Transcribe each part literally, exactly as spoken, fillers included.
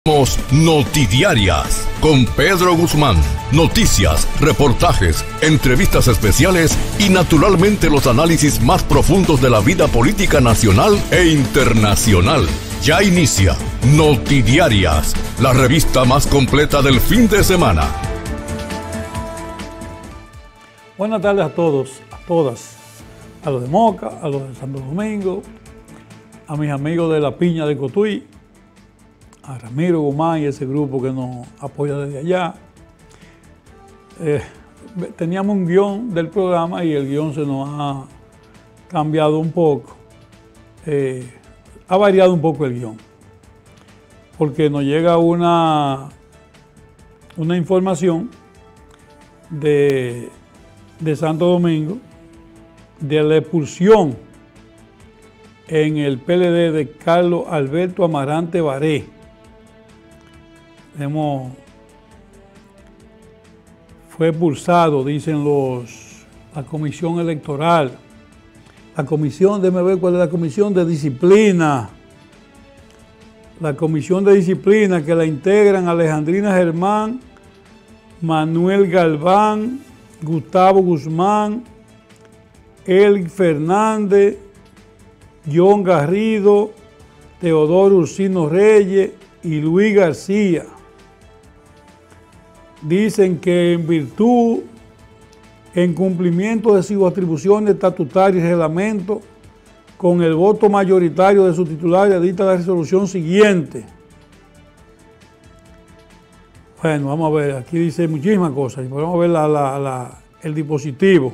Notidiarias con Pedro Guzmán. Noticias, reportajes, entrevistas especiales y naturalmente los análisis más profundos de la vida política nacional e internacional. Ya inicia Notidiarias, la revista más completa del fin de semana. Buenas tardes a todos, a todas, a los de Moca, a los de Santo Domingo, a mis amigos de La Piña de Cotuí, a Ramiro Guzmán y ese grupo que nos apoya desde allá. Eh, teníamos un guión del programa y el guión se nos ha cambiado un poco. Eh, ha variado un poco el guión, porque nos llega una, una información de, de Santo Domingo de la expulsión en el P L D de Carlos Alberto Amarante Baré. Hemos, fue expulsado, dicen los, la comisión electoral, la comisión, déjeme ver cuál es la comisión de disciplina, la comisión de disciplina que la integran Alejandrina Germán, Manuel Galván, Gustavo Guzmán, El Fernández, John Garrido, Teodoro Ursino Reyes y Luis García. Dicen que en virtud, en cumplimiento de sus atribuciones estatutarias y reglamento, con el voto mayoritario de su titular, dicta la resolución siguiente. Bueno, vamos a ver, aquí dice muchísimas cosas, vamos a ver la, la, la, el dispositivo.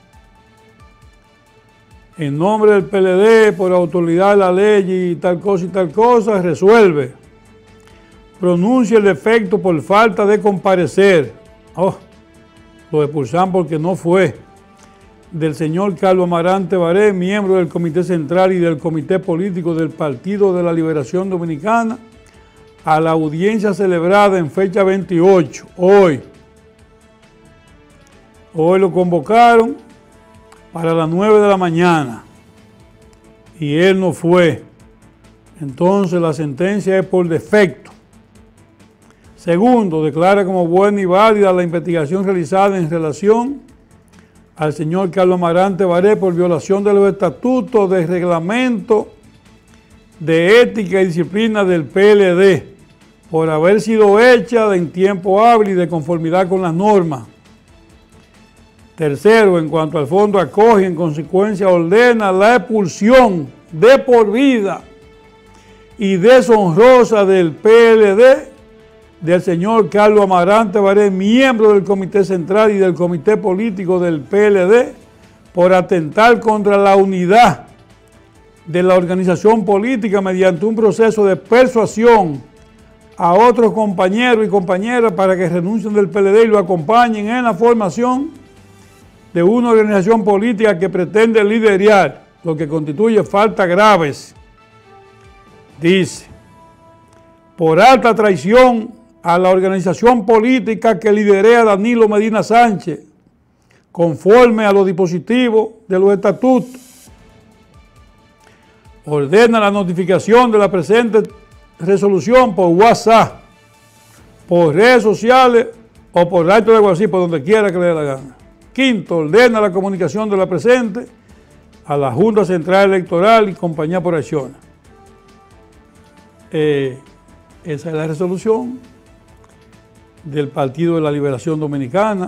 En nombre del P L D, por autoridad de la ley y tal cosa y tal cosa, resuelve. Pronuncia el defecto por falta de comparecer. Oh, lo expulsan porque no fue. Del señor Carlos Amarante Baré, miembro del Comité Central y del Comité Político del Partido de la Liberación Dominicana, a la audiencia celebrada en fecha veintiocho, hoy. Hoy lo convocaron para las nueve de la mañana y él no fue. Entonces la sentencia es por defecto. Segundo, declara como buena y válida la investigación realizada en relación al señor Carlos Amarante Baré por violación de los estatutos de reglamento de ética y disciplina del P L D, por haber sido hecha en tiempo hábil y de conformidad con las normas. Tercero, en cuanto al fondo acoge y en consecuencia ordena la expulsión de por vida y deshonrosa del P L D del señor Carlos Amarante Baré, miembro del Comité Central y del Comité Político del P L D, por atentar contra la unidad de la organización política mediante un proceso de persuasión a otros compañeros y compañeras para que renuncien del P L D y lo acompañen en la formación de una organización política que pretende liderar, lo que constituye faltas graves. Dice, por alta traición a la organización política que liderea Danilo Medina Sánchez, conforme a los dispositivos de los estatutos, ordena la notificación de la presente resolución por WhatsApp, por redes sociales o por acto de WhatsApp, por donde quiera que le dé la gana. Quinto, ordena la comunicación de la presente a la Junta Central Electoral y compañía por acciones. Eh, esa es la resolución del Partido de la Liberación Dominicana.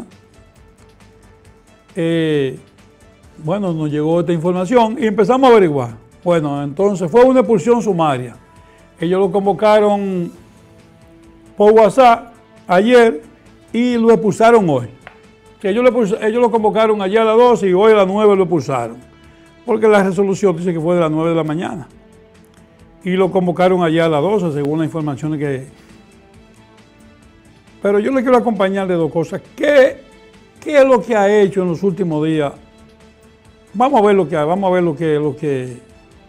Eh, bueno, nos llegó esta información y empezamos a averiguar. Bueno, entonces fue una expulsión sumaria. Ellos lo convocaron por WhatsApp ayer y lo expulsaron hoy. Ellos lo, ellos lo convocaron ayer a las doce y hoy a las nueve lo expulsaron. Porque la resolución dice que fue de las nueve de la mañana. Y lo convocaron ayer a las doce, según las informaciones que... Pero yo le quiero acompañar de dos cosas. ¿Qué, qué es lo que ha hecho en los últimos días? Vamos a ver lo que, vamos a ver lo que, lo que,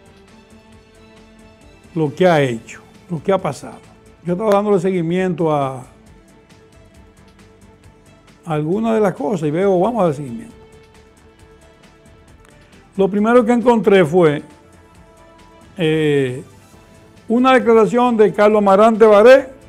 lo que ha hecho, lo que ha pasado. Yo estaba dándole seguimiento a algunas de las cosas y veo, vamos a dar seguimiento. Lo primero que encontré fue eh, una declaración de Carlos Amarante Baré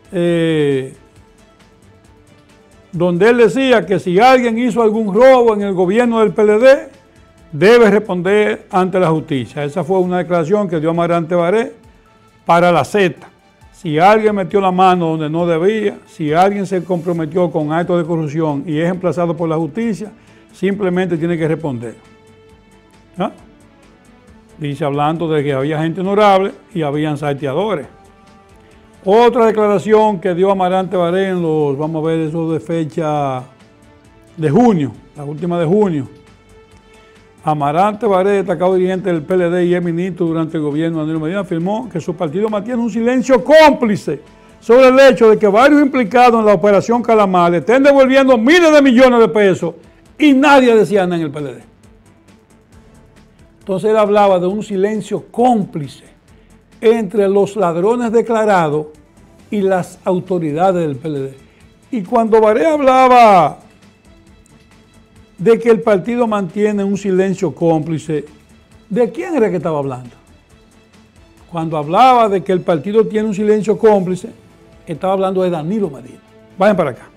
eh, donde él decía que si alguien hizo algún robo en el gobierno del P L D, debe responder ante la justicia. Esa fue una declaración que dio Amarante Baré para la Z. Si alguien metió la mano donde no debía, si alguien se comprometió con actos de corrupción y es emplazado por la justicia, simplemente tiene que responder. ¿Ah? Dice, hablando de que había gente honorable y habían salteadores. Otra declaración que dio Amarante Baré en los, vamos a ver, eso de fecha de junio, la última de junio. Amarante Baré, destacado dirigente del P L D y ex ministro durante el gobierno de Danilo Medina, afirmó que su partido mantiene un silencio cómplice sobre el hecho de que varios implicados en la operación Calamar estén devolviendo miles de millones de pesos y nadie decía nada en el P L D. Entonces él hablaba de un silencio cómplice entre los ladrones declarados y las autoridades del P L D. Y cuando Baré hablaba de que el partido mantiene un silencio cómplice, ¿de quién era que estaba hablando? Cuando hablaba de que el partido tiene un silencio cómplice, estaba hablando de Danilo Medina. Vayan para acá.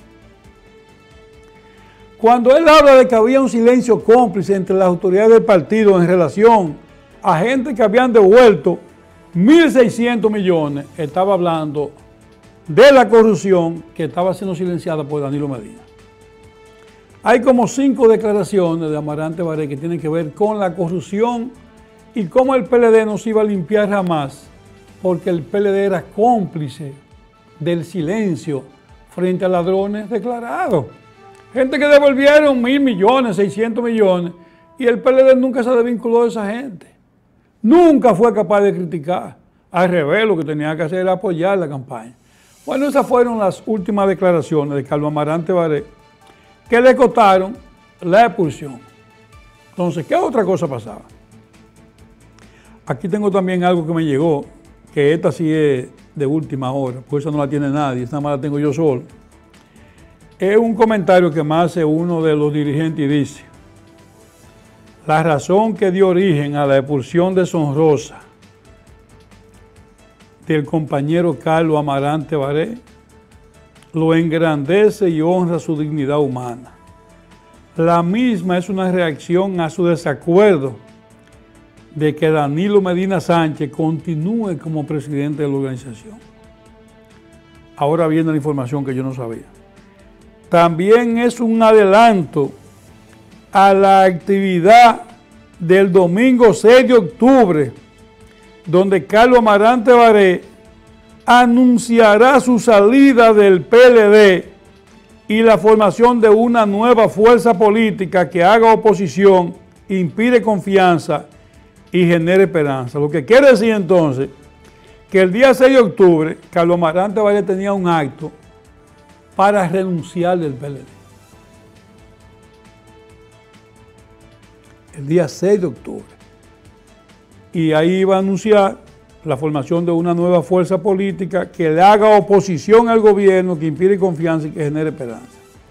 Cuando él habla de que había un silencio cómplice entre las autoridades del partido en relación a gente que habían devuelto mil seiscientos millones, estaba hablando de la corrupción que estaba siendo silenciada por Danilo Medina. Hay como cinco declaraciones de Amarante Baré que tienen que ver con la corrupción y cómo el P L D no se iba a limpiar jamás, porque el P L D era cómplice del silencio frente a ladrones declarados. Gente que devolvieron mil millones, seiscientos millones, y el P L D nunca se desvinculó de esa gente. Nunca fue capaz de criticar. Al revés, lo que tenía que hacer era apoyar la campaña. Bueno, esas fueron las últimas declaraciones de Carlos Amarante Baré, que le costaron la expulsión. Entonces, ¿qué otra cosa pasaba? Aquí tengo también algo que me llegó, que esta sí es de última hora, pues esa no la tiene nadie, esta más la tengo yo solo. Es un comentario que me hace uno de los dirigentes y dice: la razón que dio origen a la expulsión deshonrosa del compañero Carlos Amarante Baré lo engrandece y honra su dignidad humana. La misma es una reacción a su desacuerdo de que Danilo Medina Sánchez continúe como presidente de la organización. Ahora viene la información que yo no sabía. También es un adelanto a la actividad del domingo seis de octubre, donde Carlos Amarante Baré anunciará su salida del P L D y la formación de una nueva fuerza política que haga oposición, inspire confianza y genere esperanza. Lo que quiere decir entonces que el día seis de octubre Carlos Amarante Baré tenía un acto para renunciar del P L D. El día seis de octubre. Y ahí iba a anunciar la formación de una nueva fuerza política que le haga oposición al gobierno, que inspire confianza y que genere esperanza.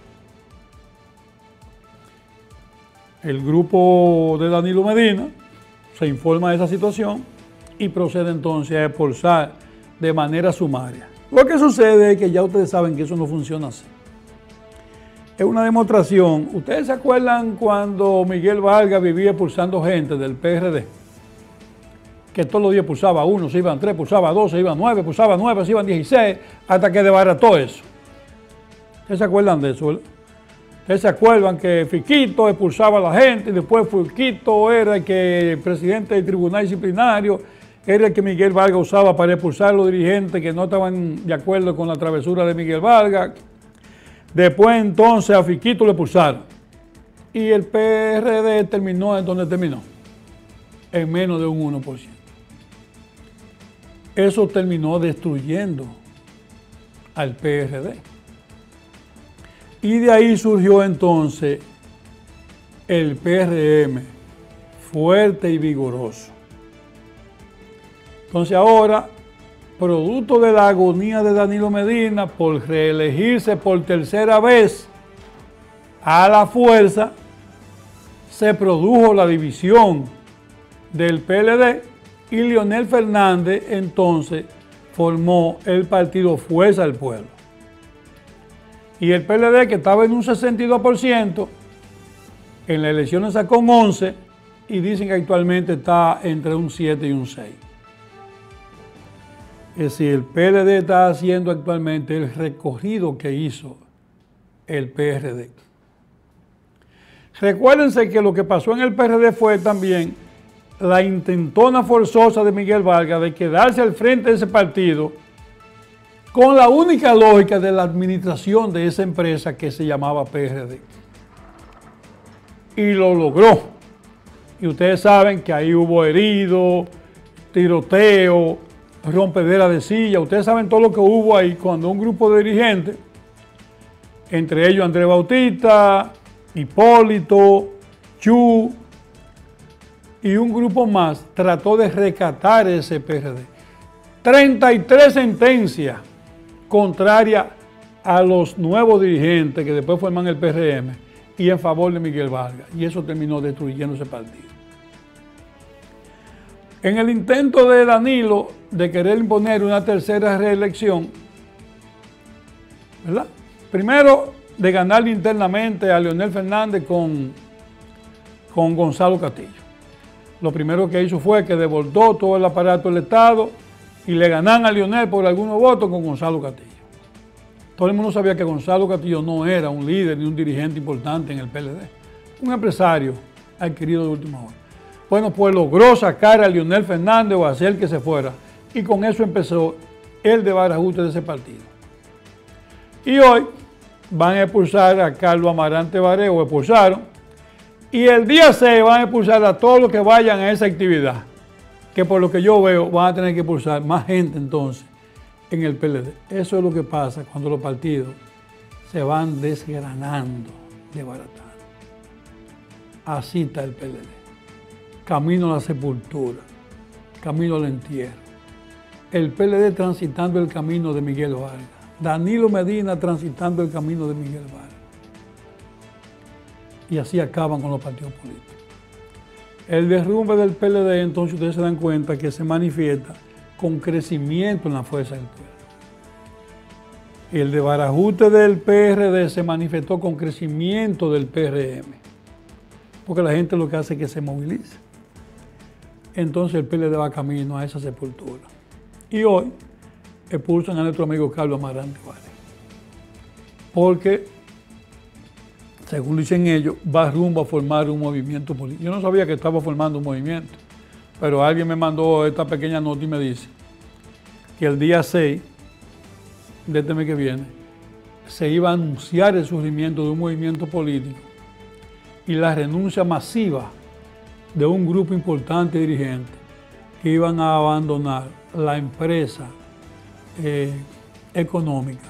El grupo de Danilo Medina se informa de esa situación y procede entonces a expulsar de manera sumaria. Lo que sucede es que ya ustedes saben que eso no funciona así. Es una demostración. ¿Ustedes se acuerdan cuando Miguel Vargas vivía expulsando gente del P R D? Que todos los días pulsaba uno, se iban tres, pulsaba dos, se iban nueve, pulsaba nueve, se iban dieciséis, hasta que desbarató eso. ¿Ustedes se acuerdan de eso? ¿Ustedes se acuerdan que Fiquito expulsaba a la gente y después Fiquito era el que el presidente del tribunal disciplinario, era el que Miguel Vargas usaba para expulsar a los dirigentes que no estaban de acuerdo con la travesura de Miguel Vargas? Después entonces a Fiquito le expulsaron y el P R D terminó en donde terminó, en menos de un uno por ciento. Eso terminó destruyendo al P R D. Y de ahí surgió entonces el P R M, fuerte y vigoroso. Entonces ahora, producto de la agonía de Danilo Medina por reelegirse por tercera vez a la fuerza, se produjo la división del P L D y Leonel Fernández entonces formó el partido Fuerza del Pueblo. Y el P L D, que estaba en un sesenta y dos por ciento, en las elecciones sacó un once por ciento y dicen que actualmente está entre un siete y un seis. Es decir, el P L D está haciendo actualmente el recorrido que hizo el P R D. Recuérdense que lo que pasó en el P R D fue también la intentona forzosa de Miguel Vargas de quedarse al frente de ese partido con la única lógica de la administración de esa empresa que se llamaba P R D. Y lo logró. Y ustedes saben que ahí hubo heridos, tiroteo, rompedera de silla. Ustedes saben todo lo que hubo ahí cuando un grupo de dirigentes, entre ellos Andrés Bautista, Hipólito, Chu y un grupo más, trató de rescatar ese P R D. treinta y tres sentencias contrarias a los nuevos dirigentes que después forman el P R M y en favor de Miguel Vargas. Y eso terminó destruyendo ese partido. En el intento de Danilo de querer imponer una tercera reelección, ¿verdad? Primero, de ganarle internamente a Leonel Fernández con, con Gonzalo Castillo. Lo primero que hizo fue que desbordó todo el aparato del Estado y le ganan a Leonel por algunos votos con Gonzalo Castillo. Todo el mundo sabía que Gonzalo Castillo no era un líder ni un dirigente importante en el P L D, un empresario adquirido de última hora. Bueno, pues logró sacar a Leonel Fernández o hacer que se fuera, y con eso empezó el desbarajuste de ese partido. Y hoy van a expulsar a Carlos Amarante Barré, o expulsaron, y el día seis van a expulsar a todos los que vayan a esa actividad, que por lo que yo veo van a tener que expulsar más gente entonces en el P L D. Eso es lo que pasa cuando los partidos se van desgranando, desbaratando. Así está el P L D. Camino a la sepultura, camino al entierro. El P L D transitando el camino de Miguel Vargas. Danilo Medina transitando el camino de Miguel Vargas. Y así acaban con los partidos políticos. El derrumbe del P L D, entonces ustedes se dan cuenta que se manifiesta con crecimiento en la fuerza del pueblo. Y el desbarajuste del P R D se manifestó con crecimiento del P R M. Porque la gente lo que hace es que se moviliza. Entonces el P L D va camino a esa sepultura. Y hoy expulsan a nuestro amigo Carlos Amarante Barré. Porque, según dicen ellos, va rumbo a formar un movimiento político. Yo no sabía que estaba formando un movimiento, pero alguien me mandó esta pequeña nota y me dice que el día seis de este mes que viene se iba a anunciar el surgimiento de un movimiento político y la renuncia masiva de un grupo importante de dirigentes que iban a abandonar la empresa eh, económica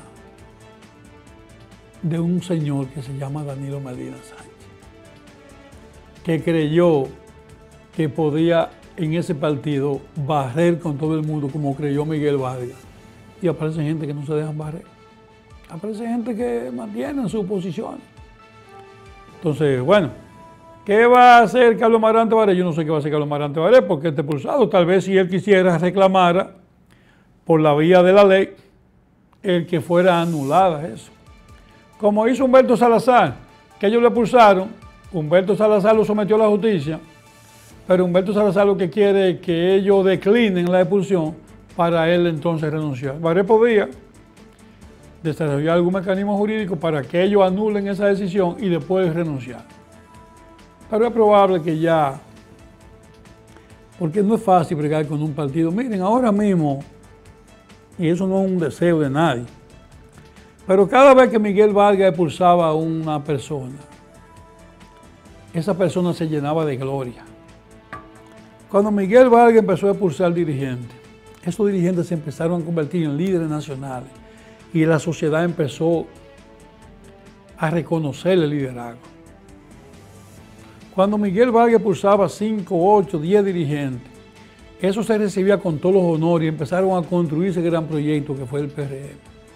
de un señor que se llama Danilo Medina Sánchez, que creyó que podía en ese partido barrer con todo el mundo como creyó Miguel Vargas. Y aparece gente que no se dejan barrer. Aparece gente que mantiene sus posiciones. Entonces, bueno, ¿qué va a hacer Carlos Amarante Barré? Yo no sé qué va a hacer Carlos Amarante Barré porque está expulsado. Tal vez si él quisiera reclamar por la vía de la ley el que fuera anulada eso. Como hizo Humberto Salazar, que ellos le expulsaron, Humberto Salazar lo sometió a la justicia, pero Humberto Salazar lo que quiere es que ellos declinen la expulsión para él entonces renunciar. Barré podía desarrollar algún mecanismo jurídico para que ellos anulen esa decisión y después renunciar. Pero es probable que ya, porque no es fácil bregar con un partido. Miren, ahora mismo, y eso no es un deseo de nadie, pero cada vez que Miguel Vargas expulsaba a una persona, esa persona se llenaba de gloria. Cuando Miguel Vargas empezó a expulsar dirigentes, esos dirigentes se empezaron a convertir en líderes nacionales y la sociedad empezó a reconocer el liderazgo. Cuando Miguel Vargas expulsaba cinco, ocho, diez dirigentes, eso se recibía con todos los honores y empezaron a construir ese gran proyecto que fue el P R M.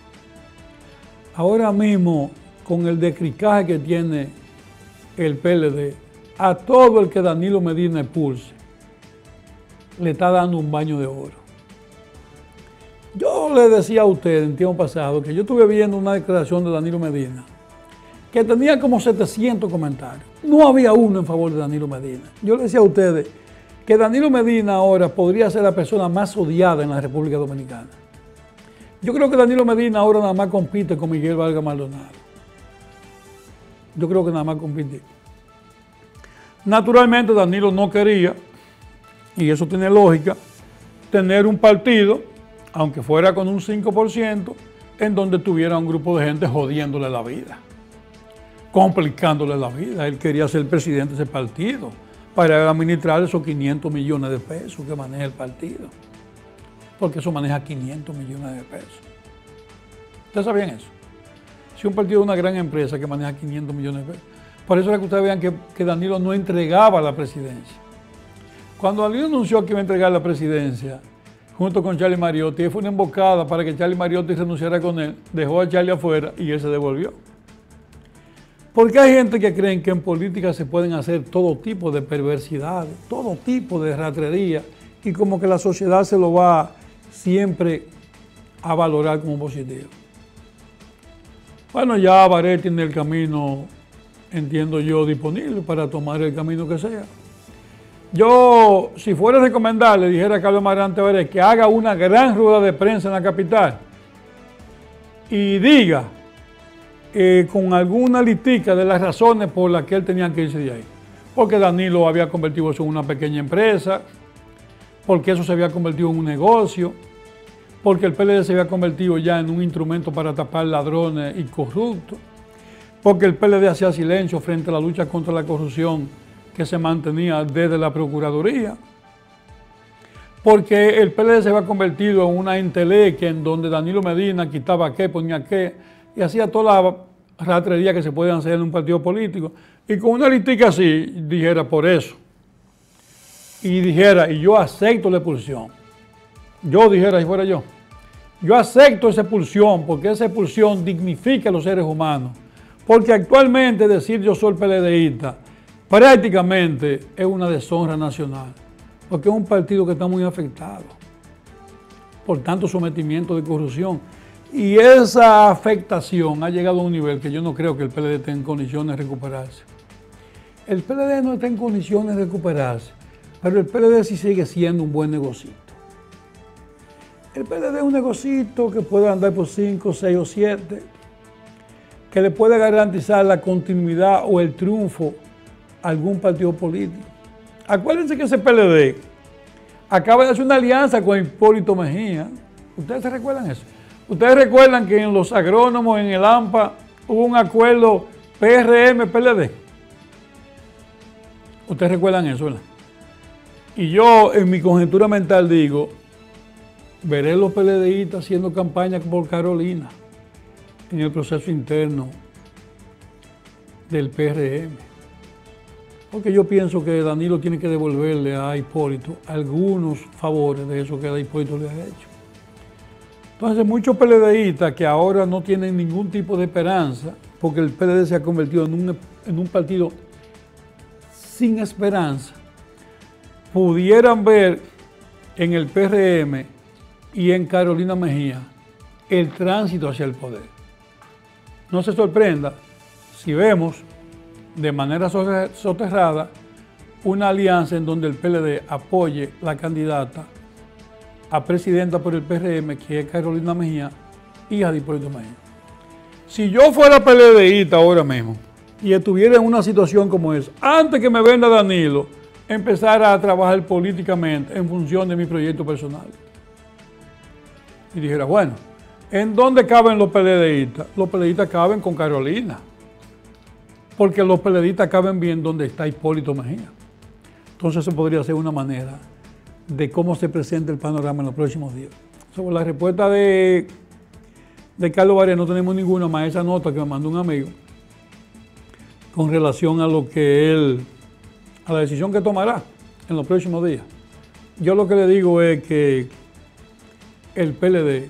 Ahora mismo, con el decricaje que tiene el P L D, a todo el que Danilo Medina expulse, le está dando un baño de oro. Yo le decía a usted en tiempo pasado que yo estuve viendo una declaración de Danilo Medina que tenía como setecientos comentarios. No había uno en favor de Danilo Medina. Yo le decía a ustedes que Danilo Medina ahora podría ser la persona más odiada en la República Dominicana. Yo creo que Danilo Medina ahora nada más compite con Miguel Vargas Maldonado. Yo creo que nada más compite. Naturalmente Danilo no quería, y eso tiene lógica, tener un partido, aunque fuera con un cinco por ciento, en donde tuviera un grupo de gente jodiéndole la vida, complicándole la vida. Él quería ser presidente de ese partido para administrar esos quinientos millones de pesos que maneja el partido. Porque eso maneja quinientos millones de pesos. ¿Ustedes sabían eso? Si un partido es una gran empresa que maneja quinientos millones de pesos. Por eso es que ustedes vean que, que Danilo no entregaba la presidencia. Cuando Danilo anunció que iba a entregar la presidencia, junto con Charlie Mariotti, fue una emboscada para que Charlie Mariotti renunciara con él, dejó a Charlie afuera y él se devolvió. Porque hay gente que creen que en política se pueden hacer todo tipo de perversidades, todo tipo de ratrería, y como que la sociedad se lo va siempre a valorar como positivo. Bueno, ya Barret tiene el camino, entiendo yo, disponible para tomar el camino que sea. Yo, si fuera a recomendar, le dijera a Carlos Amarante Barret que haga una gran rueda de prensa en la capital y diga eh, con alguna listica de las razones por las que él tenía que irse de ahí. Porque Danilo había convertido eso en una pequeña empresa, porque eso se había convertido en un negocio, porque el P L D se había convertido ya en un instrumento para tapar ladrones y corruptos, porque el P L D hacía silencio frente a la lucha contra la corrupción que se mantenía desde la Procuraduría, porque el P L D se había convertido en una entelequia en donde Danilo Medina quitaba qué, ponía qué, y hacía toda la ratrería que se puede hacer en un partido político, y con una listica así, dijera por eso, y dijera, y yo acepto la expulsión, yo dijera, si fuera yo, yo acepto esa expulsión, porque esa expulsión dignifica a los seres humanos, porque actualmente decir yo soy PLDista prácticamente es una deshonra nacional, porque es un partido que está muy afectado por tanto sometimiento de corrupción, y esa afectación ha llegado a un nivel que yo no creo que el P L D esté en condiciones de recuperarse. El P L D no está en condiciones de recuperarse, pero el P L D sí sigue siendo un buen negocito. El P L D es un negocito que puede andar por cinco, seis o siete, que le puede garantizar la continuidad o el triunfo a algún partido político. Acuérdense que ese P L D acaba de hacer una alianza con Hipólito Mejía. ¿Ustedes se recuerdan eso? ¿Ustedes recuerdan que en los agrónomos, en el AMPA, hubo un acuerdo P R M P L D? ¿Ustedes recuerdan eso, verdad? Y yo, en mi conjetura mental, digo, veré los PLDistas haciendo campaña por Carolina en el proceso interno del P R M. Porque yo pienso que Danilo tiene que devolverle a Hipólito algunos favores de eso que a Hipólito le ha hecho. Entonces, muchos PLDistas que ahora no tienen ningún tipo de esperanza, porque el P L D se ha convertido en un, en un partido sin esperanza, pudieran ver en el P R M y en Carolina Mejía el tránsito hacia el poder. No se sorprenda si vemos de manera soterrada una alianza en donde el P L D apoye la candidata a presidenta por el P R M, que es Carolina Mejía, hija de Hipólito Mejía. Si yo fuera PLDista ahora mismo y estuviera en una situación como esa, antes que me venda Danilo, empezar a trabajar políticamente en función de mi proyecto personal. Y dijera, bueno, ¿en dónde caben los PLDistas? Los PLDistas caben con Carolina, porque los PLDistas caben bien donde está Hipólito Mejía. Entonces, eso podría ser una manera de cómo se presenta el panorama en los próximos días. Sobre la respuesta de, de Carlos Barret, no tenemos ninguna más esa nota que me mandó un amigo con relación a lo que él, a la decisión que tomará en los próximos días. Yo lo que le digo es que el P L D,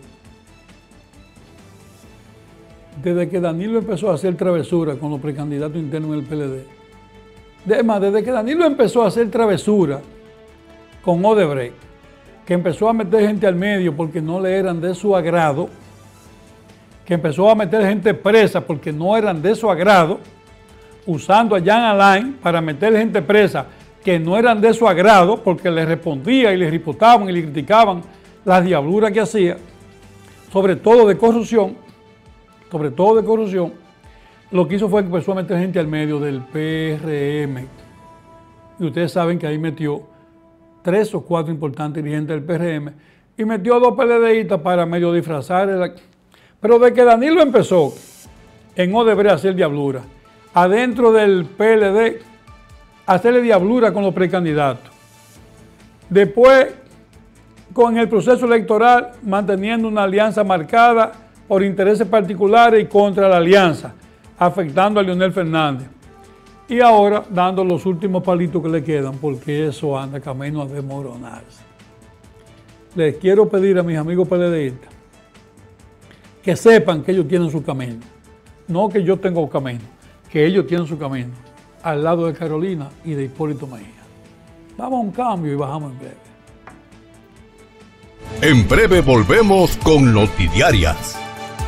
desde que Danilo empezó a hacer travesura con los precandidatos internos en el P L D, además, desde que Danilo empezó a hacer travesura con Odebrecht, que empezó a meter gente al medio porque no le eran de su agrado, que empezó a meter gente presa porque no eran de su agrado, usando a Jean Alain para meter gente presa que no eran de su agrado porque le respondía y le ripotaban y le criticaban las diabluras que hacía, sobre todo de corrupción, sobre todo de corrupción. Lo que hizo fue que empezó a meter gente al medio del P R M. Y ustedes saben que ahí metió tres o cuatro importantes dirigentes del P R M y metió dos PLDistas para medio disfrazar. El... Pero de que Danilo empezó en Odebrecht a hacer diablura, adentro del P L D a hacerle diablura con los precandidatos. Después, con el proceso electoral, manteniendo una alianza marcada por intereses particulares y contra la alianza, afectando a Leonel Fernández. Y ahora dando los últimos palitos que le quedan, porque eso anda camino a desmoronarse. Les quiero pedir a mis amigos PLDistas que sepan que ellos tienen su camino. No que yo tengo camino, que ellos tienen su camino, al lado de Carolina y de Hipólito Mejía. Vamos a un cambio y bajamos en breve. En breve volvemos con Notidiarias.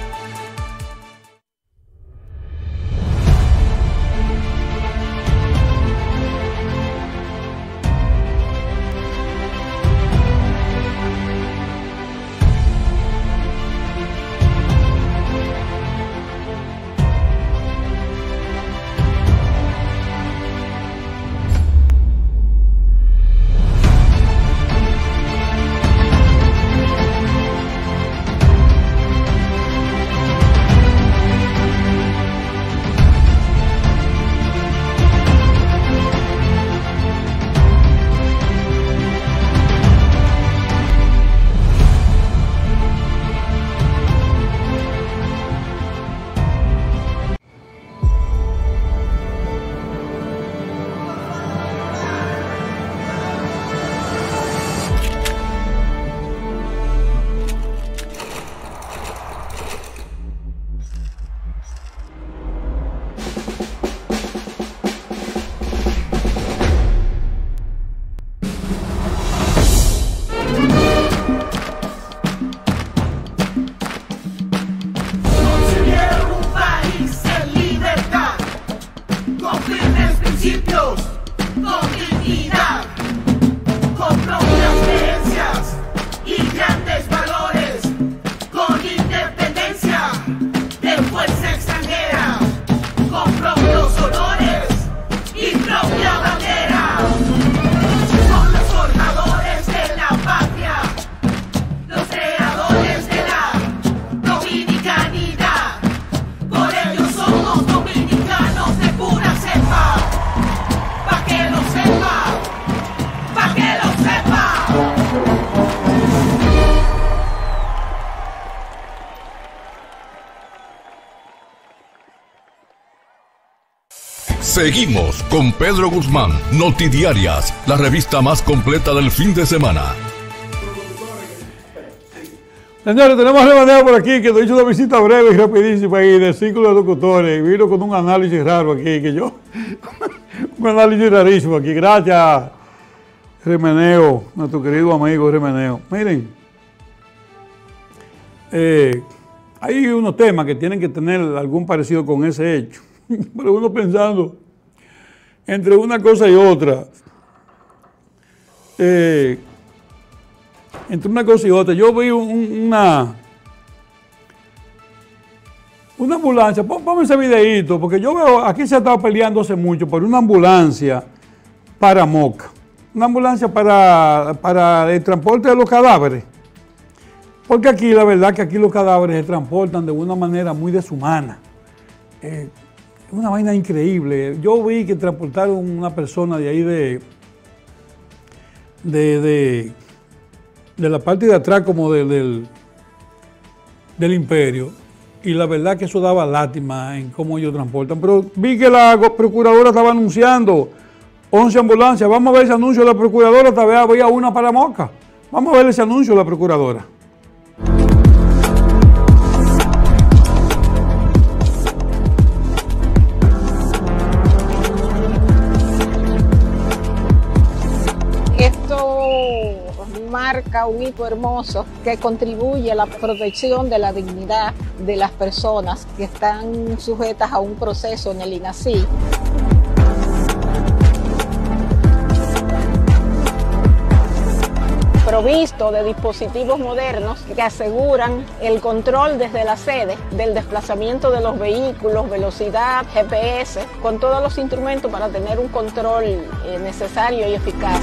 Seguimos con Pedro Guzmán, Notidiarias, la revista más completa del fin de semana. Señores, tenemos a Remeneo por aquí, que nos hizo una visita breve y rapidísima ahí del Círculo de Locutores. Y vino con un análisis raro aquí, que yo... un análisis rarísimo aquí. Gracias, Remeneo, nuestro querido amigo Remeneo. Miren, eh, hay unos temas que tienen que tener algún parecido con ese hecho. Pero uno pensando entre una cosa y otra, eh, entre una cosa y otra, yo vi un, una, una ambulancia, ponme ese videíto, porque yo veo, aquí se ha estado peleando hace mucho por una ambulancia para Moca, una ambulancia para, para el transporte de los cadáveres, porque aquí la verdad que aquí los cadáveres se transportan de una manera muy deshumana. Eh, Es una vaina increíble. Yo vi que transportaron una persona de ahí de, de, de, de la parte de atrás como de, del, del Imperio, y la verdad que eso daba lástima en cómo ellos transportan. Pero vi que la procuradora estaba anunciando once ambulancias. Vamos a ver ese anuncio de la procuradora, tal vez había una para Moca. Vamos a ver ese anuncio de la procuradora. Marca acá un hito hermoso que contribuye a la protección de la dignidad de las personas que están sujetas a un proceso en el INASIL. Provisto de dispositivos modernos que aseguran el control desde la sede del desplazamiento de los vehículos, velocidad, G P S, con todos los instrumentos para tener un control eh, necesario y eficaz.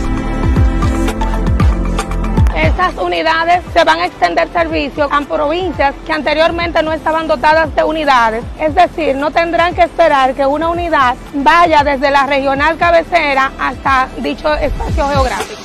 Estas unidades se van a extender servicio a provincias que anteriormente no estaban dotadas de unidades. Es decir, no tendrán que esperar que una unidad vaya desde la regional cabecera hasta dicho espacio geográfico.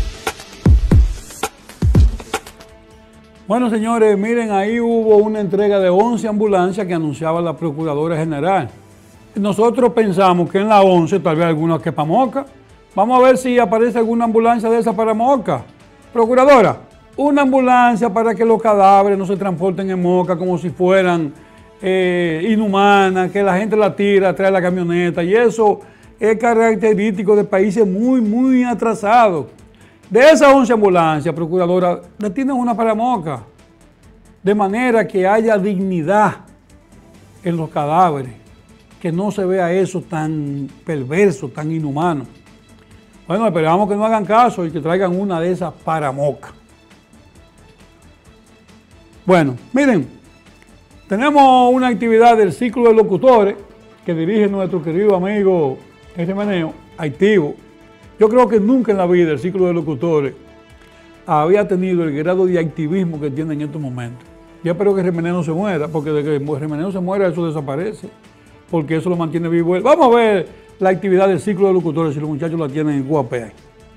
Bueno, señores, miren, ahí hubo una entrega de once ambulancias que anunciaba la Procuradora General. Nosotros pensamos que en la once tal vez alguna que para Moca. Vamos a ver si aparece alguna ambulancia de esa para Moca. Procuradora, una ambulancia para que los cadáveres no se transporten en Moca como si fueran eh, inhumanas, que la gente la tira, trae la camioneta, y eso es característico de países muy, muy atrasados. De esas once ambulancias, Procuradora, le tienen una para Moca, de manera que haya dignidad en los cadáveres, que no se vea eso tan perverso, tan inhumano. Bueno, esperamos que no hagan caso y que traigan una de esas para Moca. Bueno, miren, tenemos una actividad del ciclo de locutores que dirige nuestro querido amigo Ese Meneo, activo. Yo creo que nunca en la vida el ciclo de locutores había tenido el grado de activismo que tiene en estos momentos. Yo espero que Remeneo no se muera, porque de que Remeneo se muera eso desaparece, porque eso lo mantiene vivo él. Vamos a ver la actividad del ciclo de locutores si los muchachos la tienen en Guapé.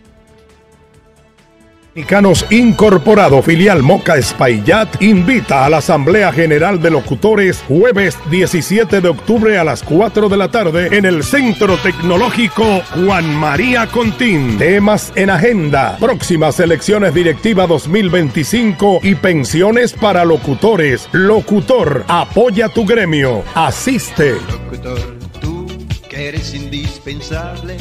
Mexicanos Incorporado, filial Moca Espaillat, invita a la Asamblea General de Locutores jueves diecisiete de octubre a las cuatro de la tarde en el Centro Tecnológico Juan María Contín. Temas en agenda: próximas elecciones directivas dos mil veinticinco y pensiones para locutores. Locutor, apoya tu gremio. Asiste. Locutor, tú que eres indispensable.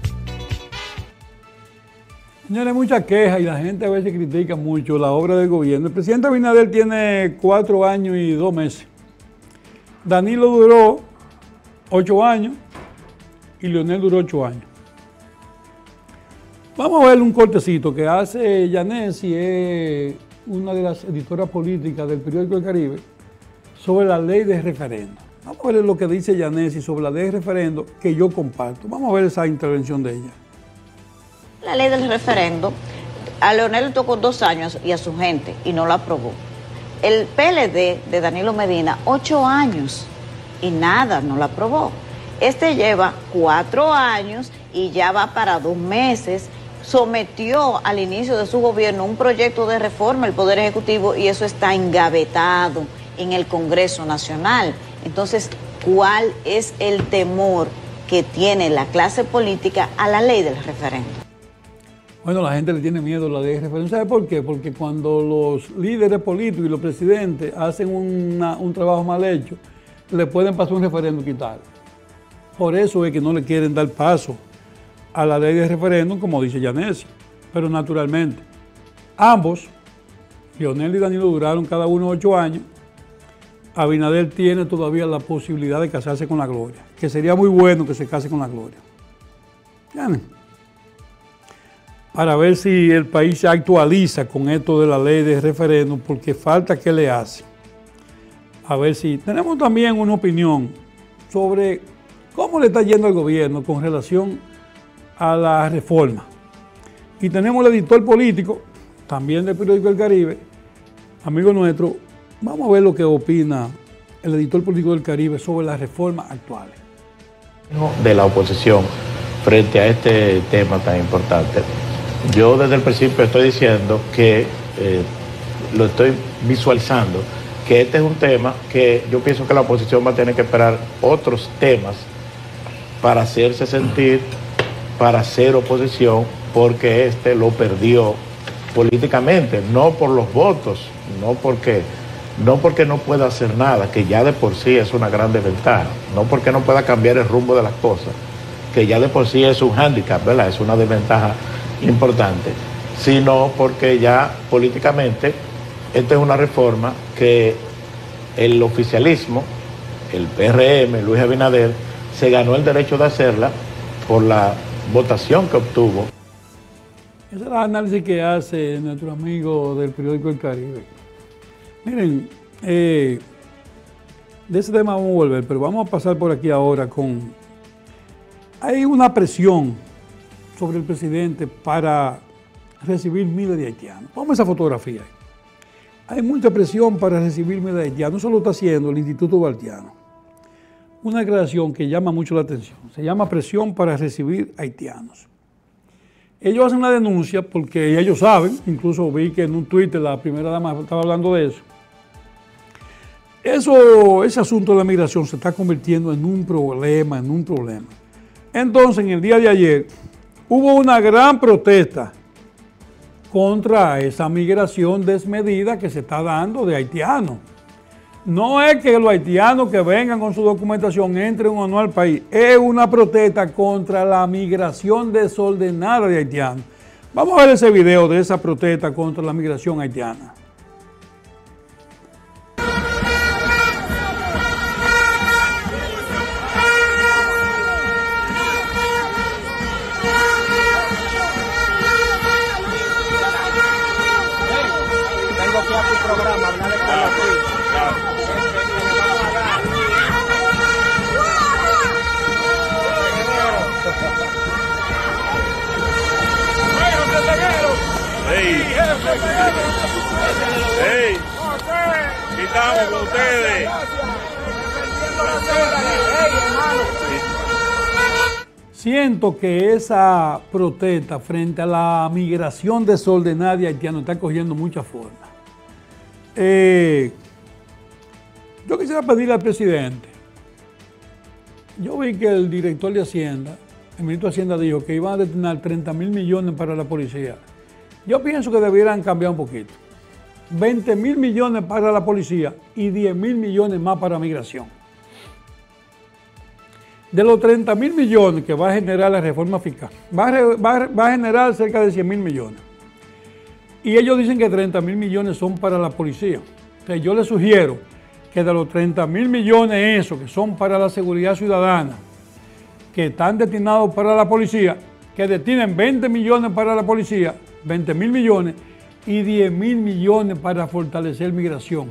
Señores, mucha queja y la gente a veces critica mucho la obra del gobierno. El presidente Abinader tiene cuatro años y dos meses. Danilo duró ocho años y Leonel duró ocho años. Vamos a ver un cortecito que hace Yanesi, es una de las editoras políticas del periódico El Caribe, sobre la ley de referendo. Vamos a ver lo que dice Yanesi sobre la ley de referendo que yo comparto. Vamos a ver esa intervención de ella. La ley del referendo, a Leonel le tocó dos años y a su gente, y no la aprobó. El P L D de Danilo Medina, ocho años, y nada, no la aprobó. Este lleva cuatro años y ya va para dos meses. Sometió al inicio de su gobierno un proyecto de reforma al Poder Ejecutivo y eso está engavetado en el Congreso Nacional. Entonces, ¿cuál es el temor que tiene la clase política a la ley del referendo? Bueno, la gente le tiene miedo a la ley de referendo. ¿Sabe por qué? Porque cuando los líderes políticos y los presidentes hacen una, un trabajo mal hecho, le pueden pasar un referendo y quitarlo. Por eso es que no le quieren dar paso a la ley de referéndum, como dice Yanesi. Pero naturalmente, ambos, Leonel y Danilo, duraron cada uno ocho años. Abinader tiene todavía la posibilidad de casarse con la gloria, que sería muy bueno que se case con la gloria. ¿Entienden? Para ver si el país se actualiza con esto de la ley de referéndum, porque falta que le hace. A ver si tenemos también una opinión sobre cómo le está yendo al gobierno con relación a la reforma. Y tenemos el editor político, también del periódico El Caribe, amigo nuestro. Vamos a ver lo que opina el editor político del Caribe sobre las reformas actuales. De la oposición frente a este tema tan importante. Yo desde el principio estoy diciendo que, eh, lo estoy visualizando, que este es un tema que yo pienso que la oposición va a tener que esperar otros temas para hacerse sentir, para ser oposición, porque este lo perdió políticamente, no por los votos, no porque, no porque no pueda hacer nada, que ya de por sí es una gran desventaja, no porque no pueda cambiar el rumbo de las cosas, que ya de por sí es un hándicap, ¿verdad? Es una desventaja importante, sino porque ya políticamente esta es una reforma que el oficialismo, el P R M, Luis Abinader, se ganó el derecho de hacerla por la votación que obtuvo. Ese es el análisis que hace nuestro amigo del periódico El Caribe. Miren, eh, de ese tema vamos a volver, pero vamos a pasar por aquí ahora con... Hay una presión sobre el presidente para recibir miles de haitianos. Ponme esa fotografía ahí. Hay mucha presión para recibir miles de haitianos. Eso lo está haciendo el Instituto Baltiano. Una declaración que llama mucho la atención. Se llama presión para recibir haitianos. Ellos hacen una denuncia porque ellos saben, incluso vi que en un Twitter la primera dama estaba hablando de eso. Eso, ese asunto de la migración se está convirtiendo en un problema, en un problema. Entonces, en el día de ayer, hubo una gran protesta contra esa migración desmedida que se está dando de haitianos. No es que los haitianos que vengan con su documentación entren o no al país, es una protesta contra la migración desordenada de haitianos. Vamos a ver ese video de esa protesta contra la migración haitiana. ¡Ey! ¿Qué estamos con ustedes? Siento que esa protesta frente a la migración desordenada de haitianos está cogiendo mucha forma. Eh, yo quisiera pedirle al presidente, yo vi que el director de Hacienda, el ministro de Hacienda dijo que iban a destinar treinta mil millones para la policía. Yo pienso que debieran cambiar un poquito. veinte mil millones para la policía y diez mil millones más para migración. De los treinta mil millones que va a generar la reforma fiscal, va a, va a, va a generar cerca de cien mil millones. Y ellos dicen que treinta mil millones son para la policía. Entonces yo les sugiero que de los treinta mil millones esos que son para la seguridad ciudadana, que están destinados para la policía, que destinen veinte millones para la policía, veinte mil millones y diez mil millones para fortalecer migración.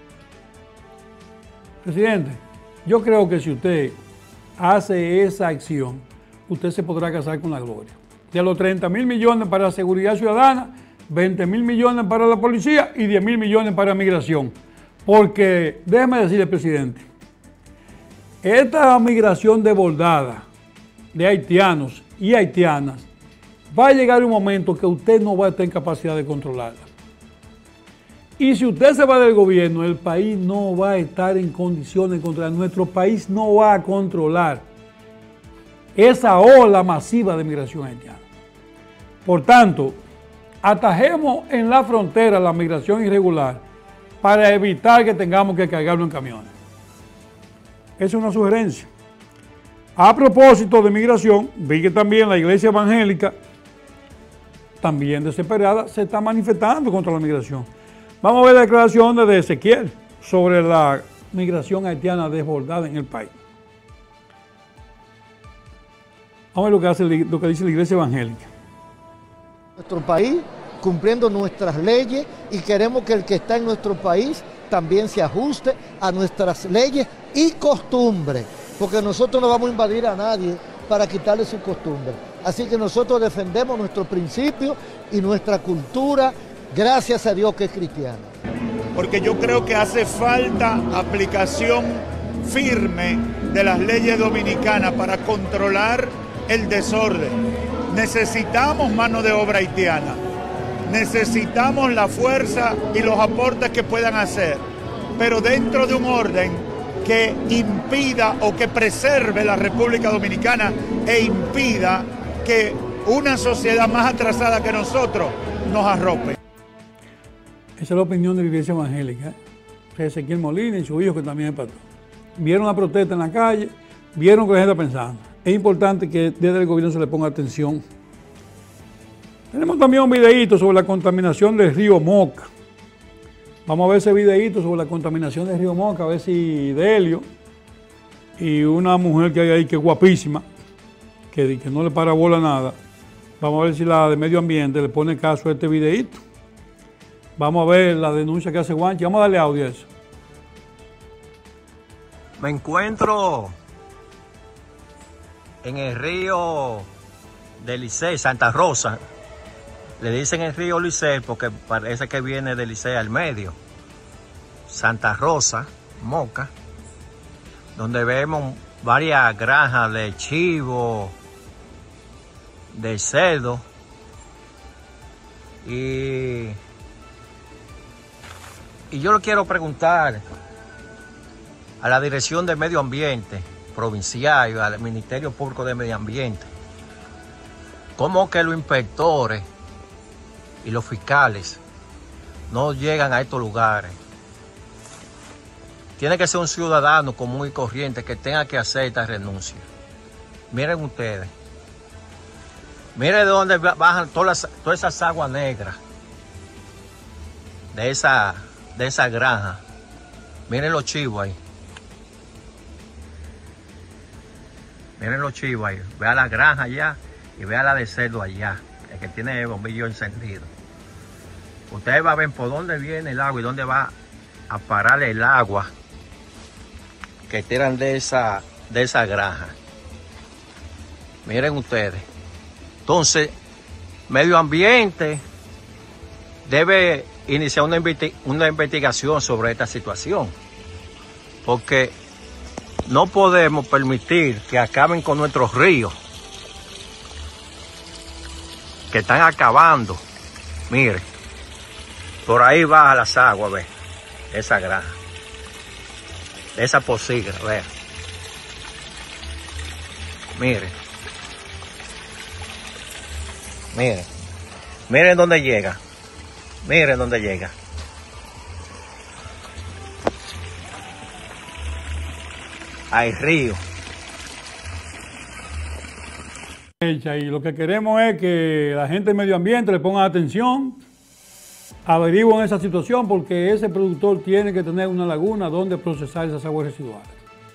Presidente, yo creo que si usted hace esa acción, usted se podrá casar con la gloria. De los treinta mil millones para la seguridad ciudadana, veinte mil millones para la policía y diez mil millones para migración. Porque, déjeme decirle, presidente, esta migración desbordada de haitianos y haitianas va a llegar un momento que usted no va a estar en capacidad de controlarla. Y si usted se va del gobierno, el país no va a estar en condiciones de controlar. Nuestro país no va a controlar esa ola masiva de migración haitiana. Por tanto, atajemos en la frontera la migración irregular para evitar que tengamos que cargarlo en camiones. Esa es una sugerencia. A propósito de migración, vi que también la iglesia evangélica, también desesperada, se está manifestando contra la migración. Vamos a ver la declaración de Ezequiel sobre la migración haitiana desbordada en el país. Vamos a ver lo que, hace, lo que dice la iglesia evangélica. Nuestro país, cumpliendo nuestras leyes, y queremos que el que está en nuestro país también se ajuste a nuestras leyes y costumbres, porque nosotros no vamos a invadir a nadie para quitarle su costumbre. Así que nosotros defendemos nuestros principios y nuestra cultura, gracias a Dios que es cristiana. Porque yo creo que hace falta aplicación firme de las leyes dominicanas para controlar el desorden. Necesitamos mano de obra haitiana, necesitamos la fuerza y los aportes que puedan hacer, pero dentro de un orden que impida o que preserve la República Dominicana e impida que una sociedad más atrasada que nosotros nos arrope. Esa es la opinión de la iglesia evangélica, ¿eh? Ezequiel Molina y su hijo, que también es pastor. Vieron la protesta en la calle, vieron que la gente está pensando. Es importante que desde el gobierno se le ponga atención Tenemos también un videíto sobre la contaminación del río Moca. Vamos a ver ese videíto sobre la contaminación del río Moca, a ver si Delio y una mujer que hay ahí que es guapísima, que, que no le para bola nada. Vamos a ver si la de medio ambiente le pone caso a este videíto. Vamos a ver la denuncia que hace Guanchi. Vamos a darle audio a eso. Me encuentro en el río de Licey, Santa Rosa. Le dicen el río Licey porque parece que viene de Licey al medio. Santa Rosa, Moca, donde vemos varias granjas de chivo, de cerdo. Y, y yo le quiero preguntar a la Dirección de Medio Ambiente Provincial y al Ministerio Público de Medio Ambiente, ¿cómo que los inspectores y los fiscales no llegan a estos lugares? Tiene que ser un ciudadano común y corriente que tenga que hacer esta renuncia. Miren ustedes. Miren de dónde bajan todas, las, todas esas aguas negras de esa, de esa granja. Miren los chivos ahí. Miren los chivos ahí. Vea la granja allá y vea la de cerdo allá, el que tiene el bombillo encendido. Ustedes van a ver por dónde viene el agua y dónde va a parar el agua que tiran de esa, de esa granja. Miren ustedes. Entonces, Medio Ambiente debe iniciar una, investi una investigación sobre esta situación, porque no podemos permitir que acaben con nuestros ríos, que están acabando. Miren, por ahí baja las aguas, ve, esa granja, esa posigra, ve. Miren, miren, miren dónde llega, miren dónde llega. Hay río. Y lo que queremos es que la gente del medio ambiente le ponga atención, averigüen esa situación, porque ese productor tiene que tener una laguna donde procesar esas aguas residuales.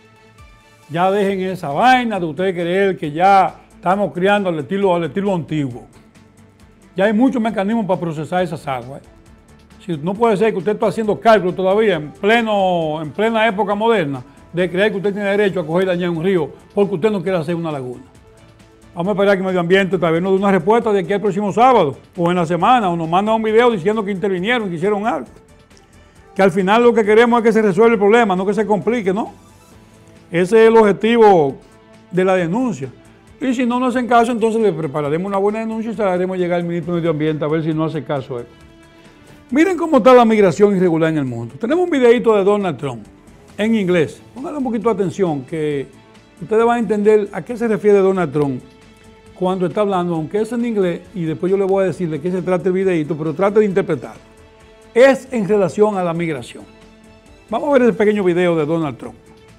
Ya dejen esa vaina de ustedes creer que ya estamos criando al estilo, al estilo antiguo. Ya hay muchos mecanismos para procesar esas aguas. Si, no puede ser que usted esté haciendo cálculos todavía en, pleno, en plena época moderna de creer que usted tiene derecho a coger y dañar un río porque usted no quiere hacer una laguna. Vamos a esperar que Medio Ambiente tal vez nos dé una respuesta de aquí al próximo sábado o en la semana, o nos manda un video diciendo que intervinieron, que hicieron algo. Que al final lo que queremos es que se resuelva el problema, no que se complique, ¿no? Ese es el objetivo de la denuncia. Y si no nos hacen caso, entonces le prepararemos una buena denuncia y se la haremos llegar al ministro de Medio Ambiente a ver si no hace caso a él. Miren cómo está la migración irregular en el mundo. Tenemos un videito de Donald Trump en inglés. Pónganle un poquito de atención que ustedes van a entender a qué se refiere Donald Trump cuando está hablando, aunque es en inglés, y después yo le voy a decir de qué se trata el videito, pero trate de interpretarlo. Es en relación a la migración. Vamos a ver ese pequeño video de Donald Trump.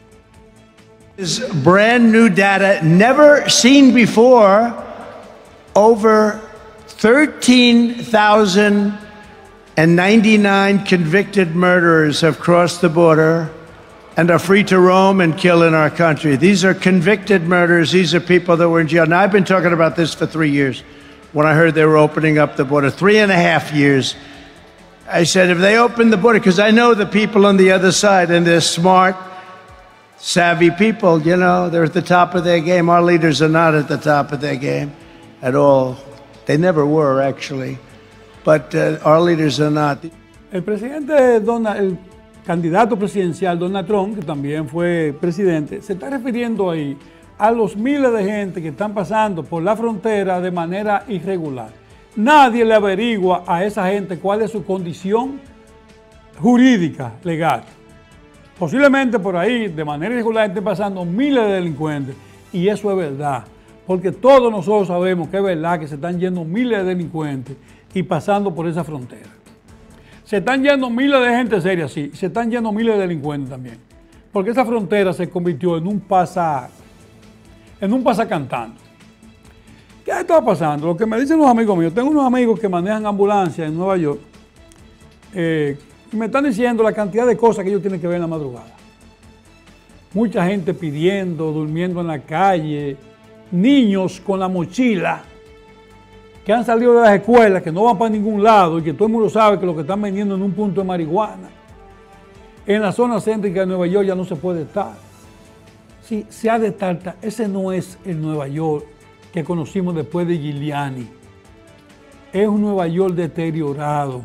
Is brand new data never seen before. Over thirteen thousand ninety-nine convicted murderers have crossed the border and are free to roam and kill in our country. These are convicted murderers. These are people that were in jail. Now, I've been talking about this for three years when I heard they were opening up the border. Three and a half years. I said, if they open the border, because I know the people on the other side, and they're smart, savvy people, you know, they're at the top of their game. Our leaders are not at the top of their game at all. They never were, actually. But uh, our leaders are not. El presidente Donald, el candidato presidencial Donald Trump, que también fue presidente, se está refiriendo ahí a los miles de gente que están pasando por la frontera de manera irregular. Nadie le averigua a esa gente cuál es su condición jurídica, legal. Posiblemente por ahí, de manera irregular, estén pasando miles de delincuentes. Y eso es verdad, porque todos nosotros sabemos que es verdad que se están yendo miles de delincuentes y pasando por esa frontera. Se están yendo miles de gente seria, sí, se están yendo miles de delincuentes también. Porque esa frontera se convirtió en un pasa, en un pasacantando. ¿Qué está pasando? Lo que me dicen los amigos míos, tengo unos amigos que manejan ambulancias en Nueva York, eh, y me están diciendo la cantidad de cosas que ellos tienen que ver en la madrugada. Mucha gente pidiendo, durmiendo en la calle, niños con la mochila, que han salido de las escuelas, que no van para ningún lado y que todo el mundo sabe que lo que están vendiendo en un punto de marihuana. En la zona céntrica de Nueva York ya no se puede estar. Sí, se ha de tarta. Ese no es el Nueva York que conocimos después de Giuliani. Es un Nueva York deteriorado.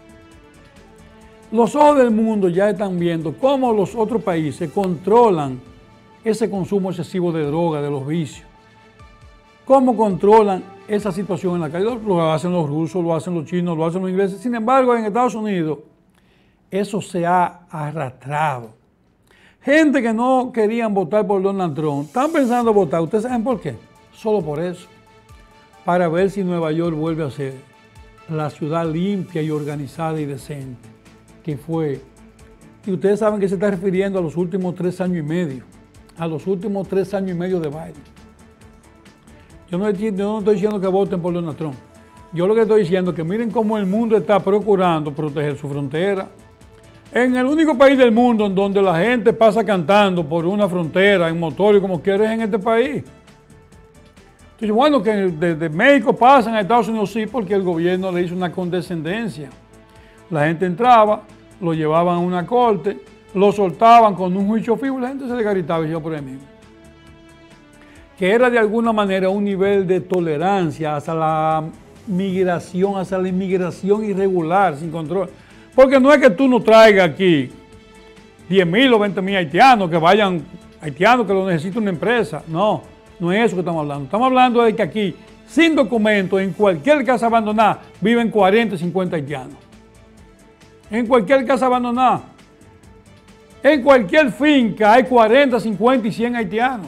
Los ojos del mundo ya están viendo cómo los otros países controlan ese consumo excesivo de droga, de los vicios. Cómo controlan esa situación en la calle. Lo hacen los rusos, lo hacen los chinos, lo hacen los ingleses. Sin embargo, en Estados Unidos, eso se ha arrastrado. Gente que no querían votar por Donald Trump, están pensando votar. ¿Ustedes saben por qué? Solo por eso. Para ver si Nueva York vuelve a ser la ciudad limpia y organizada y decente que fue. Y ustedes saben que se está refiriendo a los últimos tres años y medio. A los últimos tres años y medio de Biden. Yo no, yo no estoy diciendo que voten por Donald Trump. Yo lo que estoy diciendo es que miren cómo el mundo está procurando proteger su frontera. En el único país del mundo en donde la gente pasa cantando por una frontera, en motor y como quiera, es en este país. Entonces, bueno, que desde México pasan a Estados Unidos, sí, porque el gobierno le hizo una condescendencia. La gente entraba, lo llevaban a una corte, lo soltaban con un juicio fijo y la gente se le gritaba y yo por ahí mismo. Que era de alguna manera un nivel de tolerancia hacia la migración, hacia la inmigración irregular, sin control. Porque no es que tú no traigas aquí diez mil o veinte mil haitianos que vayan, haitianos que lo necesita una empresa. No, no es eso que estamos hablando. Estamos hablando de que aquí, sin documentos, en cualquier casa abandonada, viven cuarenta, cincuenta haitianos. En cualquier casa abandonada. En cualquier finca hay cuarenta, cincuenta y cien haitianos.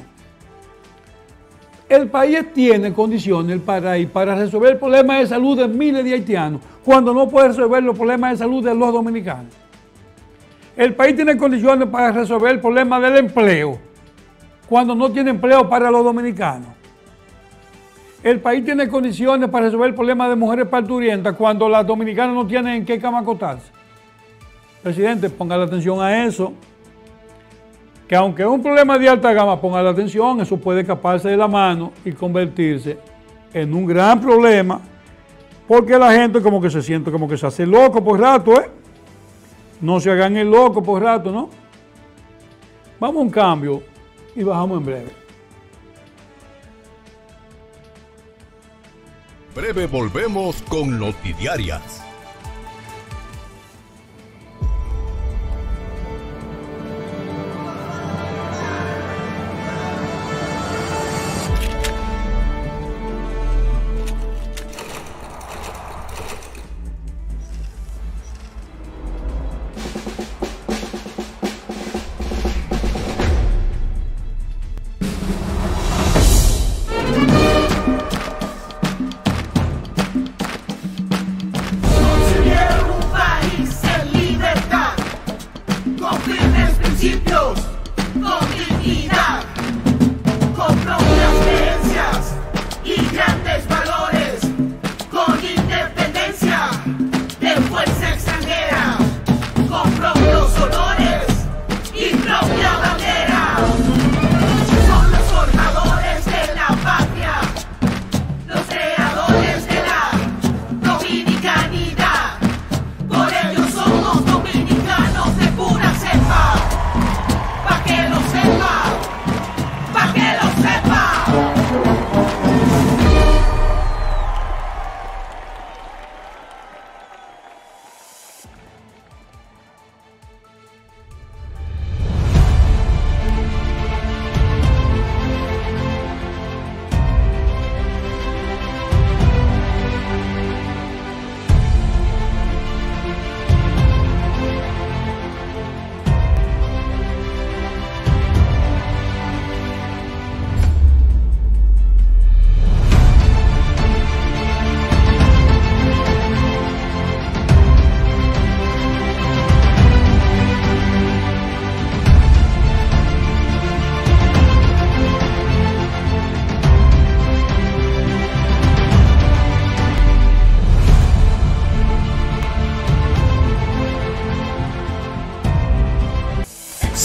El país tiene condiciones para, para resolver el problema de salud de miles de haitianos, cuando no puede resolver los problemas de salud de los dominicanos. El país tiene condiciones para resolver el problema del empleo, cuando no tiene empleo para los dominicanos. El país tiene condiciones para resolver el problema de mujeres parturientas, cuando las dominicanas no tienen en qué cama acostarse. Presidente, ponga la atención a eso. Que aunque es un problema de alta gama, ponga la atención, eso puede escaparse de la mano y convertirse en un gran problema, porque la gente como que se siente, como que se hace loco por rato, ¿eh? No se hagan el loco por rato, ¿no? Vamos a un cambio y bajamos en breve. Breve volvemos con Notidiarias.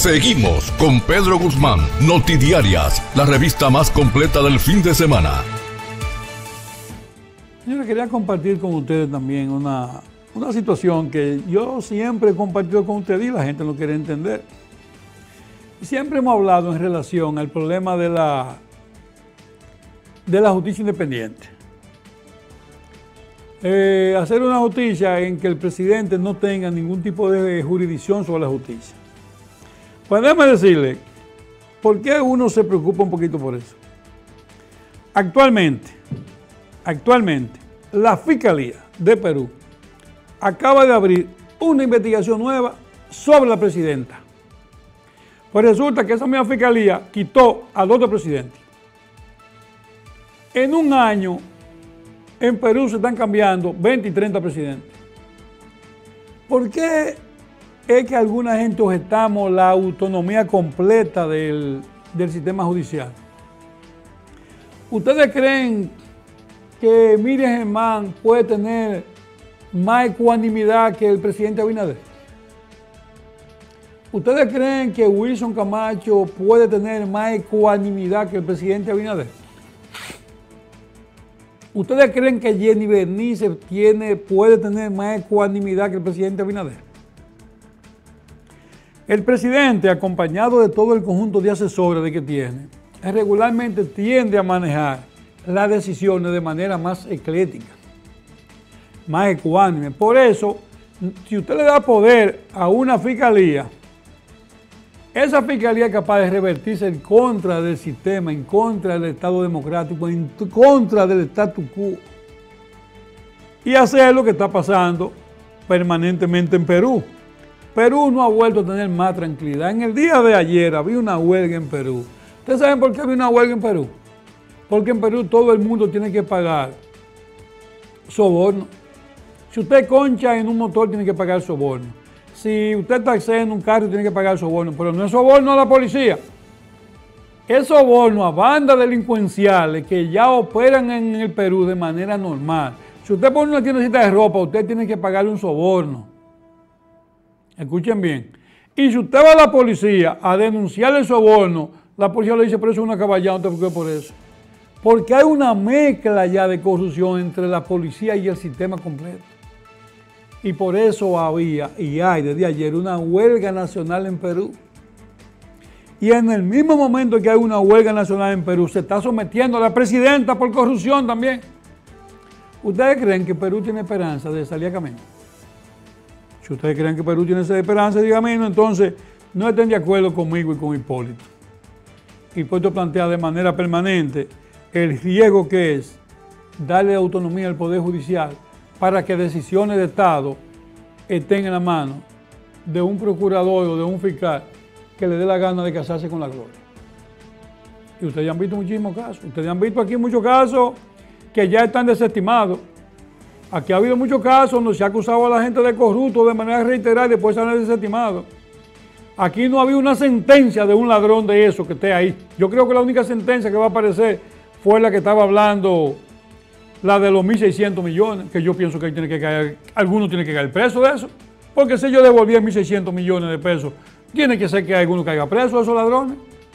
Seguimos con Pedro Guzmán, Notidiarias, la revista más completa del fin de semana. Señores, quería compartir con ustedes también una, una situación que yo siempre he compartido con ustedes y la gente no quiere entender. Siempre hemos hablado en relación al problema de la, de la justicia independiente. Eh, hacer una justicia en que el presidente no tenga ningún tipo de jurisdicción sobre la justicia. Pues déjame decirle, ¿por qué uno se preocupa un poquito por eso? Actualmente, actualmente, la Fiscalía de Perú acaba de abrir una investigación nueva sobre la presidenta. Pues resulta que esa misma Fiscalía quitó al otro presidente. En un año, en Perú se están cambiando veinte y treinta presidentes. ¿Por qué es que alguna gente objetamos la autonomía completa del, del sistema judicial? ¿Ustedes creen que Miriam Germán puede tener más ecuanimidad que el presidente Abinader? ¿Ustedes creen que Wilson Camacho puede tener más ecuanimidad que el presidente Abinader? ¿Ustedes creen que Jenny Bernice tiene, puede tener más ecuanimidad que el presidente Abinader? El presidente, acompañado de todo el conjunto de asesores de que tiene, regularmente tiende a manejar las decisiones de manera más ecléctica, más ecuánime. Por eso, si usted le da poder a una fiscalía, esa fiscalía es capaz de revertirse en contra del sistema, en contra del Estado democrático, en contra del statu quo, y hacer lo que está pasando permanentemente en Perú. Perú no ha vuelto a tener más tranquilidad. En el día de ayer había una huelga en Perú. ¿Ustedes saben por qué había una huelga en Perú? Porque en Perú todo el mundo tiene que pagar soborno. Si usted concha en un motor, tiene que pagar soborno. Si usted taxea en un carro, tiene que pagar soborno. Pero no es soborno a la policía. Es soborno a bandas delincuenciales que ya operan en el Perú de manera normal. Si usted pone una tiendecita de ropa, usted tiene que pagarle un soborno. Escuchen bien. Y si usted va a la policía a denunciar el soborno, la policía le dice, pero eso es una caballada, no te preocupes por eso. Porque hay una mezcla ya de corrupción entre la policía y el sistema completo. Y por eso había, y hay desde ayer, una huelga nacional en Perú. Y en el mismo momento que hay una huelga nacional en Perú, se está sometiendo a la presidenta por corrupción también. ¿Ustedes creen que Perú tiene esperanza de salir a camino? Si ustedes creen que Perú tiene esa esperanza de camino, entonces no estén de acuerdo conmigo y con Hipólito. Hipólito plantea de manera permanente el riesgo que es darle autonomía al Poder Judicial para que decisiones de Estado estén en la mano de un procurador o de un fiscal que le dé la gana de casarse con la gloria. Y ustedes ya han visto muchísimos casos. Ustedes han visto aquí muchos casos que ya están desestimados. Aquí ha habido muchos casos donde se ha acusado a la gente de corrupto de manera reiterada y después se han desestimado. Aquí no ha habido una sentencia de un ladrón de eso que esté ahí. Yo creo que la única sentencia que va a aparecer fue la que estaba hablando, la de los mil seiscientos millones, que yo pienso que ahí tiene que caer, alguno tiene que caer preso de eso. Porque si yo devolvía mil seiscientos millones de pesos, tiene que ser que alguno caiga preso de esos ladrones.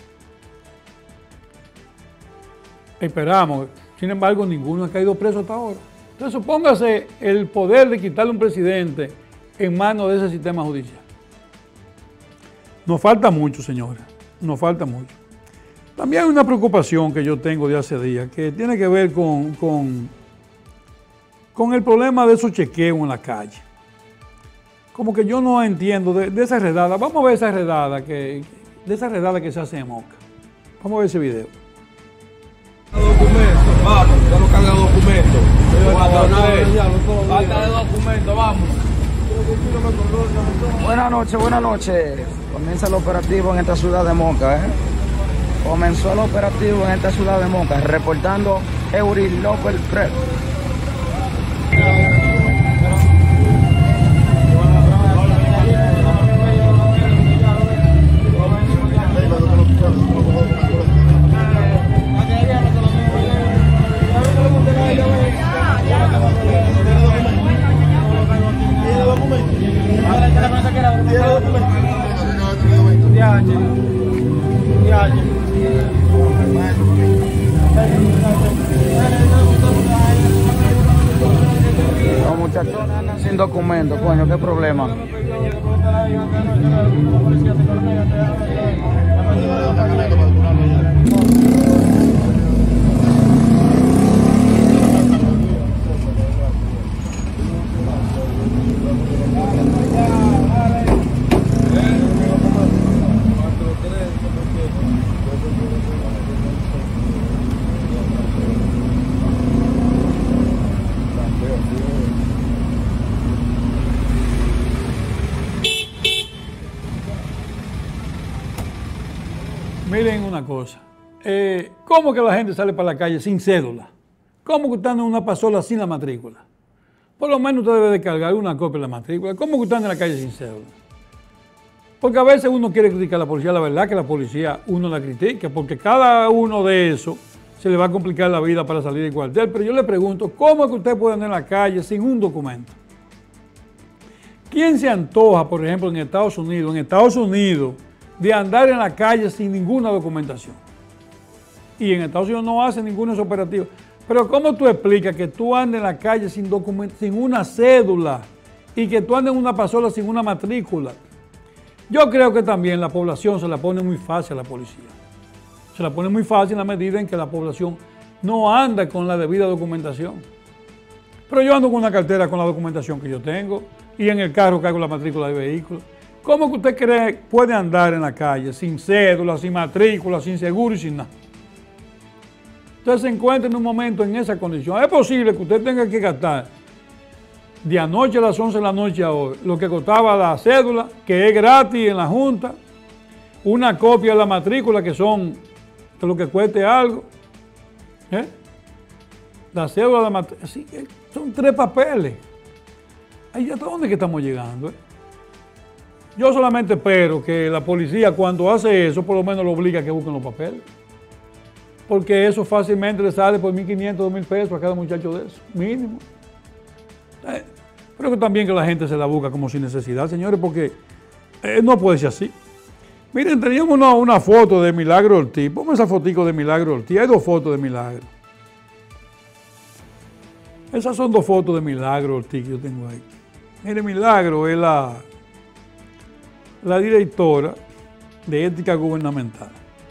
Esperamos. Sin embargo, ninguno ha caído preso hasta ahora. Entonces, supóngase el poder de quitarle a un presidente en manos de ese sistema judicial. Nos falta mucho, señores. Nos falta mucho. También hay una preocupación que yo tengo de hace días, que tiene que ver con, con, con el problema de esos chequeos en la calle. Como que yo no entiendo de, de esa redada. Vamos a ver esa redada que, de esa redada que se hace en Moca. Vamos a ver ese video. Documentos, vamos, ya no carga documentos. Falta de documentos, vamos. Buenas noches, buenas noches. Comienza el operativo en esta ciudad de Moca, ¿eh? Comenzó el operativo en esta ciudad de Moca, reportando Eury López Prep. muchachones andan sin documentos, coño, qué problema. Miren una cosa, eh, ¿cómo que la gente sale para la calle sin cédula? ¿Cómo que usted anda en una pasola sin la matrícula? Por lo menos usted debe de cargar una copia de la matrícula. ¿Cómo que usted anda en la calle sin cédula? Porque a veces uno quiere criticar a la policía, la verdad que la policía uno la critica, porque cada uno de esos se le va a complicar la vida para salir del cuartel. Pero yo le pregunto, ¿cómo es que usted puede andar en la calle sin un documento? ¿Quién se antoja, por ejemplo, en Estados Unidos, en Estados Unidos, de andar en la calle sin ninguna documentación? Y en Estados Unidos no hacen ninguno de esos operativos. Pero ¿cómo tú explicas que tú andes en la calle sin documento, sin una cédula y que tú andes en una pasola sin una matrícula? Yo creo que también la población se la pone muy fácil a la policía. Se la pone muy fácil en la medida en que la población no anda con la debida documentación. Pero yo ando con una cartera con la documentación que yo tengo y en el carro cargo la matrícula de vehículo. ¿Cómo que usted cree que puede andar en la calle sin cédula, sin matrícula, sin seguro y sin nada? Usted se encuentra en un momento en esa condición. Es posible que usted tenga que gastar de anoche a las once de la noche a hoy lo que costaba la cédula, que es gratis en la Junta, una copia de la matrícula, que son de lo que cueste algo. ¿Eh? La cédula de la matrícula, son tres papeles. Ahí hasta dónde es que estamos llegando, ¿eh? Yo solamente espero que la policía, cuando hace eso, por lo menos lo obliga a que busquen los papeles. Porque eso fácilmente le sale por mil quinientos, dos mil pesos a cada muchacho de eso, mínimo. Eh, pero que también que la gente se la busca como sin necesidad, señores, porque eh, no puede ser así. Miren, teníamos una, una foto de Milagro Ortiz. Ponme esa fotico de Milagro Ortiz. Hay dos fotos de Milagro. Esas son dos fotos de Milagro Ortiz que yo tengo ahí. Mire, Milagro es la... la directora de ética gubernamental.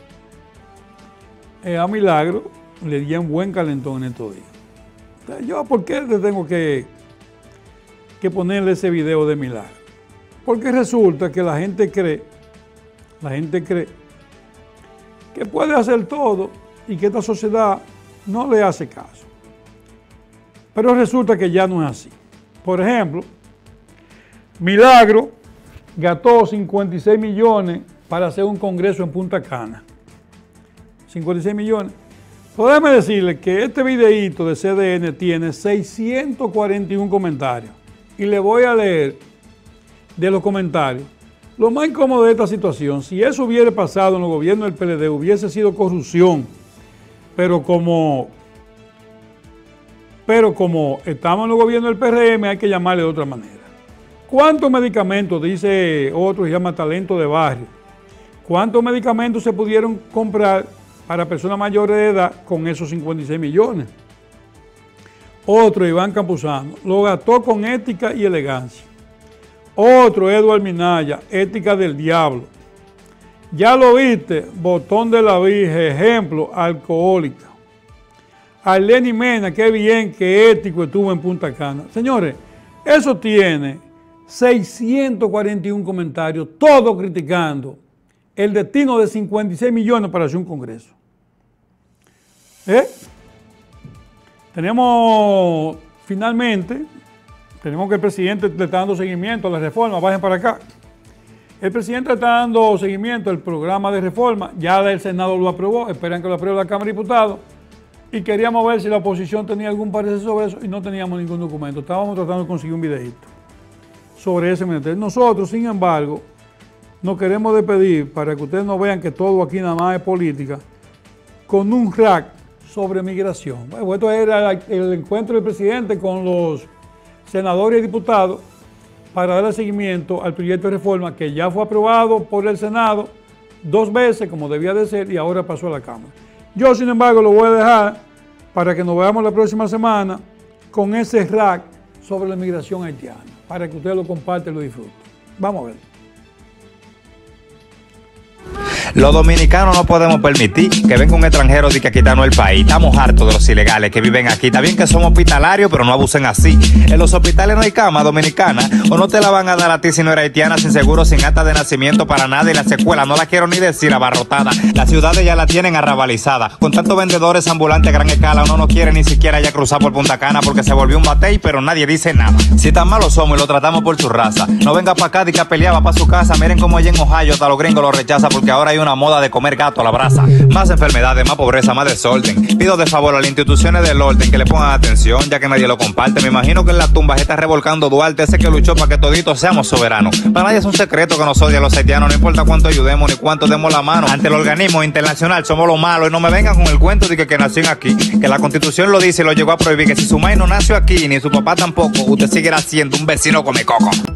Eh, a Milagro le di un buen calentón en estos días. Entonces, yo, ¿por qué le tengo que, que ponerle ese video de Milagro? Porque resulta que la gente cree, la gente cree que puede hacer todo y que esta sociedad no le hace caso. Pero resulta que ya no es así. Por ejemplo, Milagro gastó cincuenta y seis millones para hacer un congreso en Punta Cana. cincuenta y seis millones. Podemos decirle que este videíto de C D N tiene seiscientos cuarenta y uno comentarios. Y le voy a leer de los comentarios. Lo más incómodo de esta situación, si eso hubiera pasado en los gobiernos del P L D, hubiese sido corrupción. Pero como, pero como estamos en los gobiernos del P R M, hay que llamarle de otra manera. ¿Cuántos medicamentos, dice otro, se llama talento de barrio? ¿Cuántos medicamentos se pudieron comprar para personas mayores de edad con esos cincuenta y seis millones? Otro, Iván Campuzano, lo gastó con ética y elegancia. Otro, Eduardo Minaya, ética del diablo. Ya lo viste, botón de la Virgen, ejemplo, alcohólica. Arleni Mena, qué bien, qué ético estuvo en Punta Cana. Señores, eso tiene seiscientos cuarenta y uno comentarios, todos criticando el destino de cincuenta y seis millones para hacer un congreso. ¿Eh? Tenemos, finalmente, tenemos que el presidente le está dando seguimiento a la reforma, bajen para acá. El presidente está dando seguimiento al programa de reforma, ya el Senado lo aprobó, esperan que lo apruebe la Cámara de Diputados, y queríamos ver si la oposición tenía algún parecer sobre eso, y no teníamos ningún documento. Estábamos tratando de conseguir un videíto sobre ese ministerio. Nosotros, sin embargo, nos queremos despedir para que ustedes no vean que todo aquí nada más es política, con un rack sobre migración. Bueno, esto era el encuentro del presidente con los senadores y diputados para darle seguimiento al proyecto de reforma que ya fue aprobado por el Senado dos veces, como debía de ser, y ahora pasó a la Cámara. Yo, sin embargo, lo voy a dejar para que nos veamos la próxima semana con ese rack sobre la inmigración haitiana, para que usted lo comparte y lo disfrute. Vamos a ver. Los dominicanos no podemos permitir que venga un extranjero de que a quitarnos el país. Estamos hartos de los ilegales que viven aquí. Está bien que somos hospitalarios, pero no abusen así. En los hospitales no hay cama dominicana, o no te la van a dar a ti si no eres haitiana, sin seguro, sin acta de nacimiento para nada. Y la secuela, no la quiero ni decir, abarrotada. Las ciudades ya la tienen arrabalizadas. Con tantos vendedores ambulantes a gran escala, uno no quiere ni siquiera ya cruzar por Punta Cana porque se volvió un batey, pero nadie dice nada. Si tan malos somos y lo tratamos por su raza, no venga para acá y que peleaba para su casa. Miren como allá en Ohio hasta los gringos lo rechazan porque ahora hay una moda de comer gato a la brasa. Más enfermedades, más pobreza, más desorden. Pido de favor a las instituciones del orden que le pongan atención, ya que nadie lo comparte. Me imagino que en la tumba se está revolcando Duarte, ese que luchó para que toditos seamos soberanos. Para nadie es un secreto que nos odian los haitianos, no importa cuánto ayudemos ni cuánto demos la mano. Ante el organismo internacional somos los malos, y no me vengan con el cuento de que, que nació aquí, que la Constitución lo dice y lo llegó a prohibir, que si su maíz no nació aquí, ni su papá tampoco, usted seguirá siendo un vecino come coco.